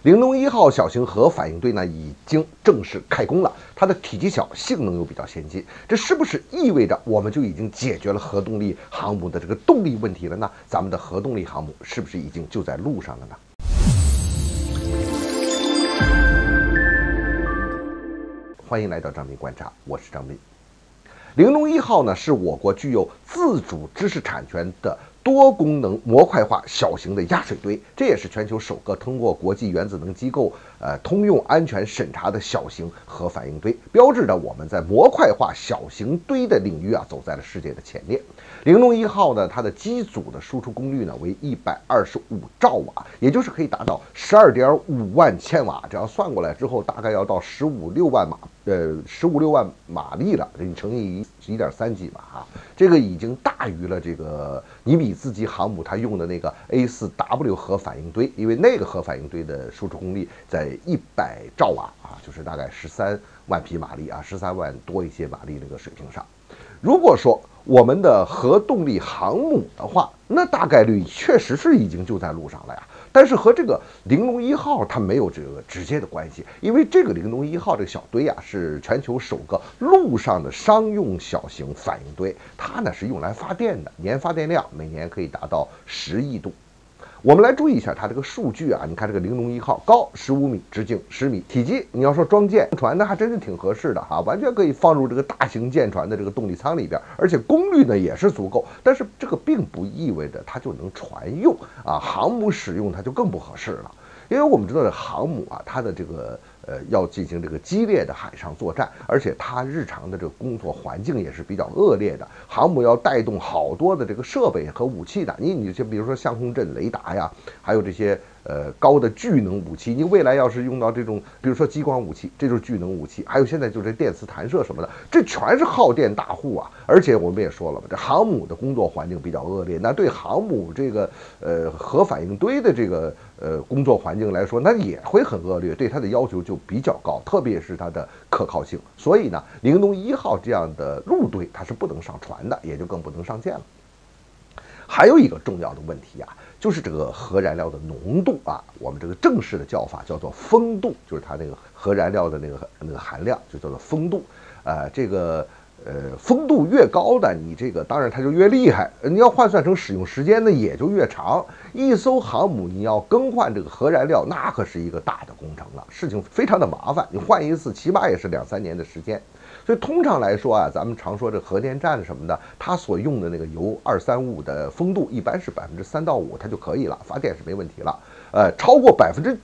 玲珑1号小型核反应堆呢已经正式开工了，它的体积小，性能又比较先进，这是不是意味着我们就已经解决了核动力航母的这个动力问题了呢？咱们的核动力航母是不是已经就在路上了呢？欢迎来到张斌观察，我是张斌。玲珑1号呢是我国具有自主知识产权的多功能模块化小型的压水堆，这也是全球首个通过国际原子能机构通用安全审查的小型核反应堆，标志着我们在模块化小型堆的领域走在了世界的前列。玲珑1号呢，它的机组的输出功率呢为125兆瓦，也就是可以达到12.5万千瓦，这要算过来之后，大概要到15-16万马力了，这你乘以1.3几嘛这个已经大于了这个尼米兹级航母它用的那个 A4W 核反应堆，因为那个核反应堆的输出功率在100兆瓦就是大概13万匹马力13万多一些马力那个水平上。如果说我们的核动力航母的话，那大概率确实是已经就在路上了呀。但是和这个玲珑1号它没有这个直接的关系，因为这个玲珑1号这个小堆是全球首个陆上的商用小型反应堆，它呢是用来发电的，年发电量每年可以达到10亿度。我们来注意一下它这个数据你看这个玲珑1号高15米，直径10米，体积你要说装舰船那还真是挺合适的完全可以放入这个大型舰船的这个动力舱里边，而且功率呢也是足够。但是这个并不意味着它就能船用航母使用它就更不合适了。因为我们知道航母它的这个要进行这个激烈的海上作战，而且它日常的这个工作环境也是比较恶劣的。航母要带动好多的这个设备和武器的，你就比如说相控阵雷达呀，还有这些高的巨能武器，你未来要是用到这种，比如说激光武器，这就是巨能武器，还有现在就是电磁弹射什么的，这全是耗电大户而且我们也说了吧，这航母的工作环境比较恶劣，那对航母这个核反应堆的这个工作环境来说，那也会很恶劣，对它的要求就比较高，特别是它的可靠性。所以呢，玲珑1号这样的陆堆它是不能上船的，也就更不能上舰了。还有一个重要的问题就是这个核燃料的浓度我们这个正式的叫法叫做风度，就是它那个核燃料的那个含量就叫做风度。这个风度越高的，你这个当然它就越厉害，你要换算成使用时间呢也就越长。一艘航母你要更换这个核燃料，那可是一个大的工程了，事情非常的麻烦，你换一次起码也是2-3年的时间。所以通常来说咱们常说这核电站什么的，它所用的那个铀235的风度一般是3%到5%，它就可以了，发电是没问题了。超过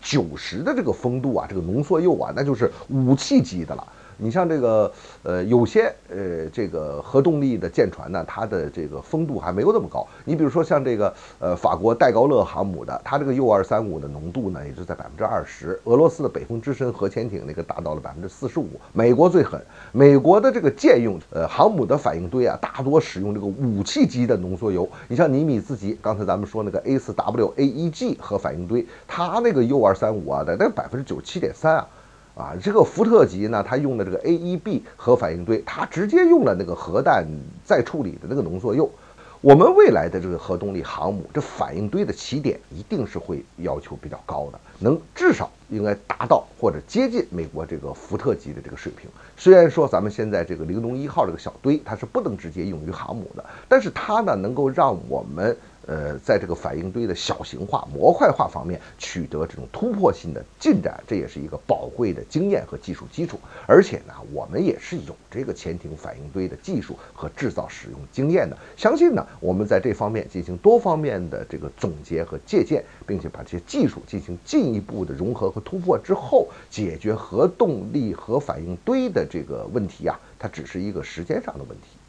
90%的这个风度这个浓缩铀那就是武器级的了。你像这个有些这个核动力的舰船呢，它的这个风度还没有那么高。你比如说像这个法国戴高乐航母的，它这个铀235的浓度呢也就在20%。俄罗斯的北风之神核潜艇那个达到了45%。美国最狠，美国的这个舰用航母的反应堆大多使用这个武器级的浓缩铀。你像尼米兹级，刚才咱们说那个 A4W AEG 核反应堆，它那个铀235在那97.3%。这个福特级呢，它用的这个 AEB 核反应堆，它直接用了那个核弹再处理的那个浓缩铀。我们未来的这个核动力航母，这反应堆的起点一定是会要求比较高的，能至少应该达到或者接近美国这个福特级的这个水平。虽然说咱们现在这个玲珑1号这个小堆它是不能直接用于航母的，但是它呢能够让我们在这个反应堆的小型化、模块化方面取得这种突破性的进展，这也是一个宝贵的经验和技术基础。而且呢，我们也是有这个潜艇反应堆的技术和制造使用经验的。相信呢，我们在这方面进行多方面的这个总结和借鉴，并且把这些技术进行进一步的融合和突破之后，解决核动力核反应堆的这个问题它只是一个时间上的问题。